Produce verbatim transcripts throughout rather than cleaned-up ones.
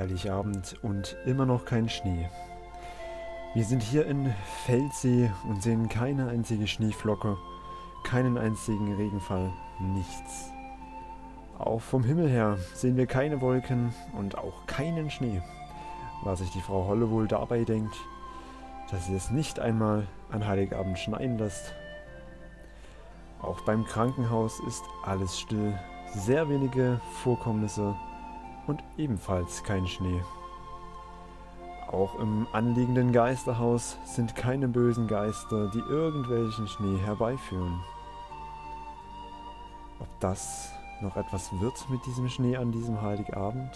Heiligabend und immer noch kein Schnee. Wir sind hier in Feldsee und sehen keine einzige Schneeflocke, keinen einzigen Regenfall, nichts. Auch vom Himmel her sehen wir keine Wolken und auch keinen Schnee. Was sich die Frau Holle wohl dabei denkt, dass sie es nicht einmal an Heiligabend schneien lässt. Auch beim Krankenhaus ist alles still, sehr wenige Vorkommnisse und ebenfalls kein Schnee. Auch im anliegenden Geisterhaus sind keine bösen Geister, die irgendwelchen Schnee herbeiführen. Ob das noch etwas wird mit diesem Schnee an diesem Heiligabend?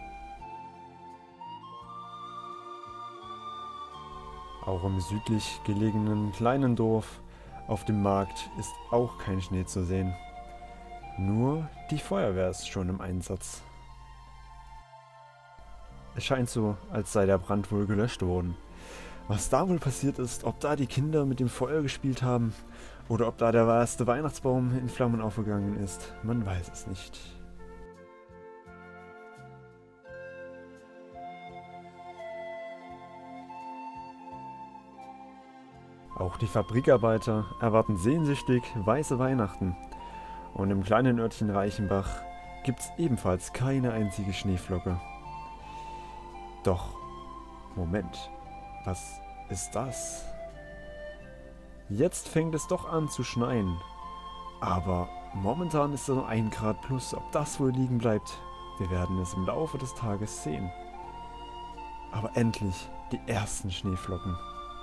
Auch im südlich gelegenen kleinen Dorf auf dem Markt ist auch kein Schnee zu sehen. Nur die Feuerwehr ist schon im Einsatz. Es scheint so, als sei der Brand wohl gelöscht worden. Was da wohl passiert ist, ob da die Kinder mit dem Feuer gespielt haben oder ob da der erste Weihnachtsbaum in Flammen aufgegangen ist, man weiß es nicht. Auch die Fabrikarbeiter erwarten sehnsüchtig weiße Weihnachten. Und im kleinen Örtchen Reichenbach gibt es ebenfalls keine einzige Schneeflocke. Doch, Moment, was ist das? Jetzt fängt es doch an zu schneien. Aber momentan ist es nur ein Grad plus. Ob das wohl liegen bleibt, wir werden es im Laufe des Tages sehen. Aber endlich die ersten Schneeflocken.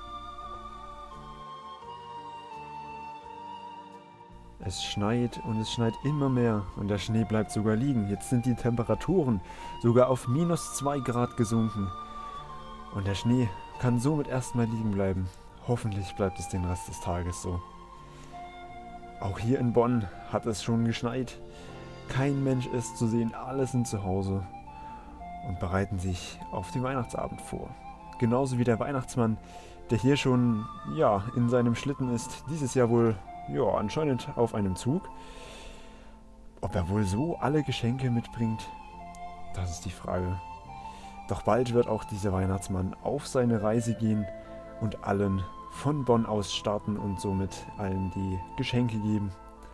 Es schneit und es schneit immer mehr und der Schnee bleibt sogar liegen. Jetzt sind die Temperaturen sogar auf minus zwei Grad gesunken. Und der Schnee kann somit erstmal liegen bleiben. Hoffentlich bleibt es den Rest des Tages so. Auch hier in Bonn hat es schon geschneit. Kein Mensch ist zu sehen, alle sind zu Hause und bereiten sich auf den Weihnachtsabend vor. Genauso wie der Weihnachtsmann, der hier schon ja, in seinem Schlitten ist, dieses Jahr wohl ja, anscheinend auf einem Zug. Ob er wohl so alle Geschenke mitbringt, das ist die Frage. Doch bald wird auch dieser Weihnachtsmann auf seine Reise gehen und allen von Bonn aus starten und somit allen die Geschenke geben.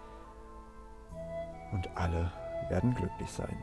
Und alle werden glücklich sein.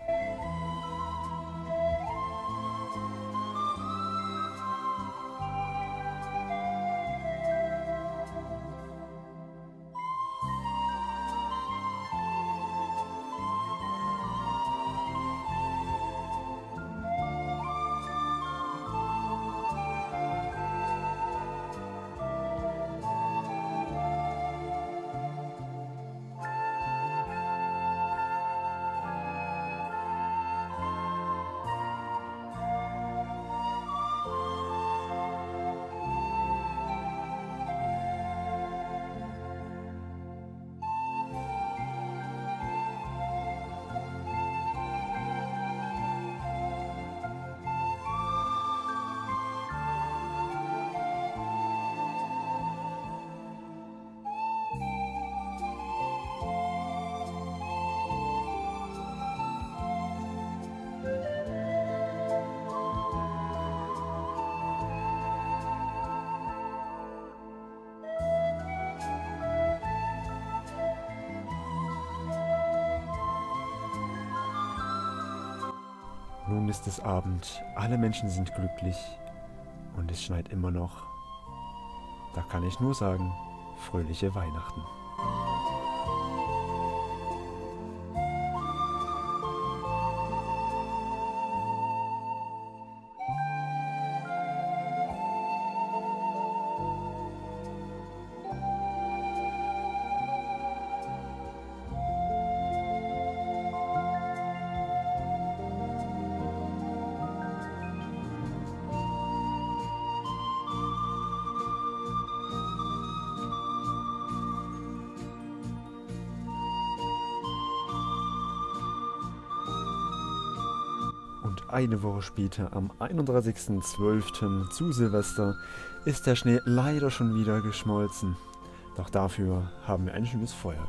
Nun ist es Abend, alle Menschen sind glücklich und es schneit immer noch. Da kann ich nur sagen, fröhliche Weihnachten. Und eine Woche später, am einunddreißigsten zwölften zu Silvester, ist der Schnee leider schon wieder geschmolzen. Doch dafür haben wir ein schönes Feuerwerk.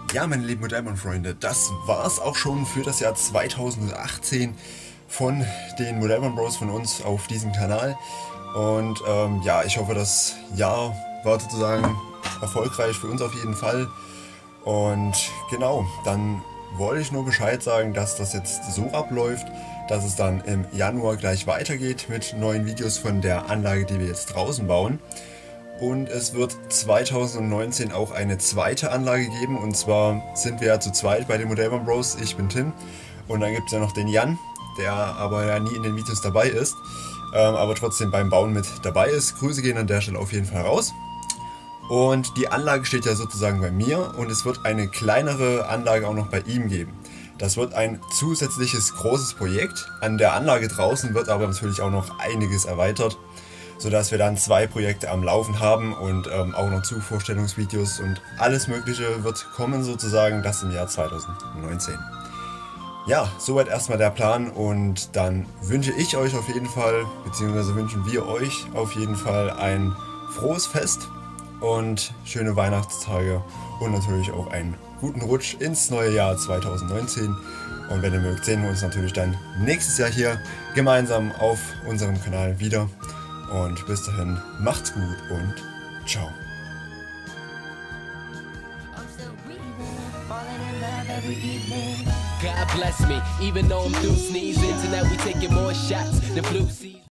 Ja, meine lieben Modellmann-Freunde, das war's auch schon für das Jahr zweitausendachtzehn von den Modellmann Bros von uns auf diesem Kanal. Und ähm, ja, ich hoffe, das Jahr war sozusagen erfolgreich für uns auf jeden Fall. Und genau, dann wollte ich nur Bescheid sagen, dass das jetzt so abläuft, dass es dann im Januar gleich weitergeht mit neuen Videos von der Anlage, die wir jetzt draußen bauen. Und es wird zweitausendneunzehn auch eine zweite Anlage geben, und zwar sind wir ja zu zweit bei den Modellmann Bros. Ich bin Tim und dann gibt es ja noch den Jan, der aber ja nie in den Videos dabei ist, ähm, aber trotzdem beim Bauen mit dabei ist. Grüße gehen an der Stelle auf jeden Fall raus. Und die Anlage steht ja sozusagen bei mir und es wird eine kleinere Anlage auch noch bei ihm geben. Das wird ein zusätzliches großes Projekt. An der Anlage draußen wird aber natürlich auch noch einiges erweitert, sodass wir dann zwei Projekte am Laufen haben und ähm, auch noch Zuvorstellungsvideos und alles Mögliche wird kommen sozusagen, das im Jahr zweitausendneunzehn. Ja, soweit erstmal der Plan, und dann wünsche ich euch auf jeden Fall, beziehungsweise wünschen wir euch auf jeden Fall ein frohes Fest und schöne Weihnachtstage und natürlich auch einen guten Rutsch ins neue Jahr zweitausendneunzehn. Und wenn ihr mögt, sehen wir uns natürlich dann nächstes Jahr hier gemeinsam auf unserem Kanal wieder. Und bis dahin, macht's gut und ciao. God bless me, even though I'm through sneezing. Tonight we taking more shots. The flu season.